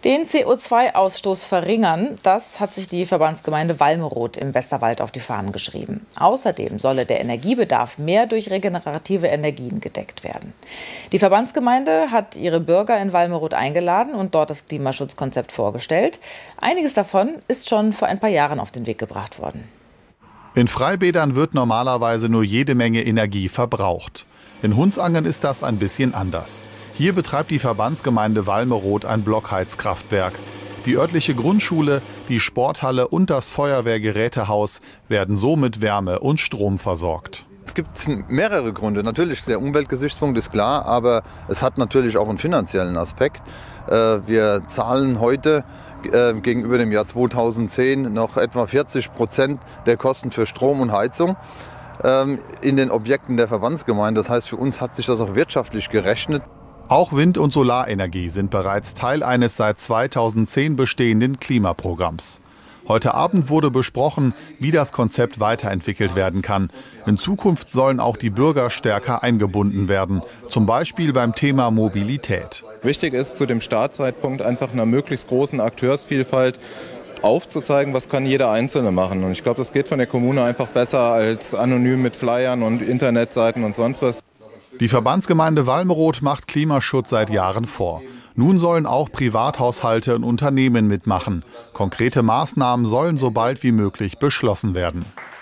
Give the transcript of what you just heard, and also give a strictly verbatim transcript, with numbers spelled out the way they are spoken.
Den C O zwei Ausstoß verringern, das hat sich die Verbandsgemeinde Walmeroth im Westerwald auf die Fahnen geschrieben. Außerdem solle der Energiebedarf mehr durch regenerative Energien gedeckt werden. Die Verbandsgemeinde hat ihre Bürger in Walmeroth eingeladen und dort das Klimaschutzkonzept vorgestellt. Einiges davon ist schon vor ein paar Jahren auf den Weg gebracht worden. In Freibädern wird normalerweise nur jede Menge Energie verbraucht. In Hunsangen ist das ein bisschen anders. Hier betreibt die Verbandsgemeinde Walmeroth ein Blockheizkraftwerk. Die örtliche Grundschule, die Sporthalle und das Feuerwehrgerätehaus werden so mit Wärme und Strom versorgt. Es gibt mehrere Gründe. Natürlich, der Umweltgesichtspunkt ist klar, aber es hat natürlich auch einen finanziellen Aspekt. Wir zahlen heute gegenüber dem Jahr zweitausendzehn noch etwa vierzig Prozent der Kosten für Strom und Heizung in den Objekten der Verbandsgemeinde. Das heißt, für uns hat sich das auch wirtschaftlich gerechnet. Auch Wind- und Solarenergie sind bereits Teil eines seit zweitausendzehn bestehenden Klimaprogramms. Heute Abend wurde besprochen, wie das Konzept weiterentwickelt werden kann. In Zukunft sollen auch die Bürger stärker eingebunden werden, zum Beispiel beim Thema Mobilität. Wichtig ist zu dem Startzeitpunkt einfach einer möglichst großen Akteursvielfalt aufzuzeigen, was kann jeder Einzelne machen. Und ich glaube, das geht von der Kommune einfach besser als anonym mit Flyern und Internetseiten und sonst was. Die Verbandsgemeinde Walmeroth macht Klimaschutz seit Jahren vor. Nun sollen auch Privathaushalte und Unternehmen mitmachen. Konkrete Maßnahmen sollen so bald wie möglich beschlossen werden.